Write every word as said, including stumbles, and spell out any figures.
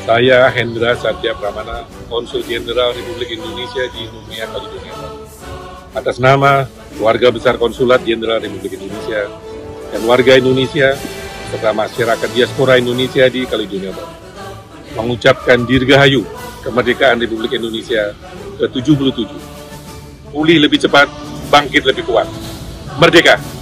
Saya Hendra Satya Pramana, Konsul Jenderal Republik Indonesia di Numea, Kaledonia Baru. Atas nama Keluarga Besar Konsulat Jenderal Republik Indonesia dan warga Indonesia serta masyarakat diaspora Indonesia di Kaledonia Baru, mengucapkan Dirgahayu kemerdekaan Republik Indonesia ke tujuh puluh tujuh. Pulih lebih cepat, bangkit lebih kuat. Merdeka!